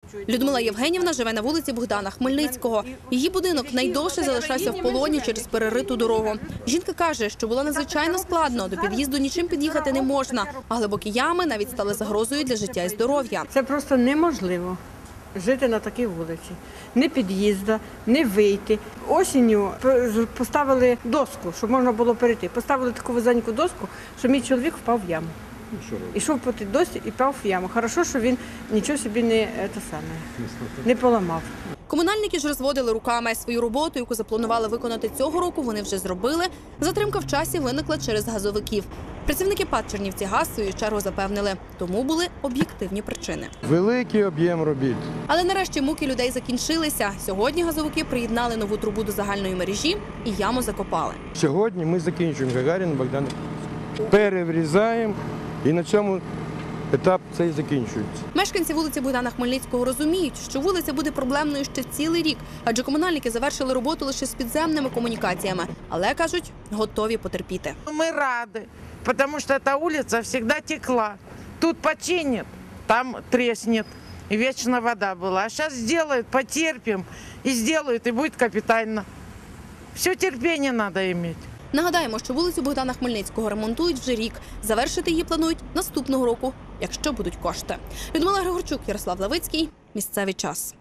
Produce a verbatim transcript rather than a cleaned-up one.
Людмила Євгенівна живе на вулиці Богдана Хмельницького. Її будинок найдовше залишався в полоні через перериту дорогу. Жінка каже, що було надзвичайно складно, до під'їзду нічим під'їхати не можна, а глибокі ями навіть стали загрозою для життя і здоров'я. Це просто неможливо жити на такій вулиці. Не під'їзду, не вийти. Осінню поставили доску, щоб можна було перейти. Поставили таку вузеньку доску, що мій чоловік впав в яму. Ішов по тій досі і впав в яму. Хорошо, що він нічого собі не, те саме, не поламав. Комунальники ж розводили руками. Свою роботу, яку запланували виконати цього року, вони вже зробили. Затримка в часі виникла через газовиків. Працівники ПАТ «Чернівцігаз» в свою чергу запевнили, тому були об'єктивні причини. Великий об'єм робіт. Але нарешті муки людей закінчилися. Сьогодні газовики приєднали нову трубу до загальної мережі і яму закопали. Сьогодні ми закінчуємо Гагаріна Богдана. Переврізаємо і на цьому етап цей закінчується. Мешканці вулиці Богдана Хмельницького розуміють, що вулиця буде проблемною ще цілий рік, адже комунальники завершили роботу лише з підземними комунікаціями. Але, кажуть, готові потерпіти. Ми раді, тому що ця вулиця завжди текла. Тут починять, там треснет. І вічна вода була. А зараз зроблять, потерпимо, і зроблять, і буде капітально. Все терпіння треба мати. Нагадаємо, що вулицю Богдана Хмельницького ремонтують вже рік. Завершити її планують наступного року, якщо будуть кошти. Людмила Григорчук, Ярослав Левицький. Місцевий час.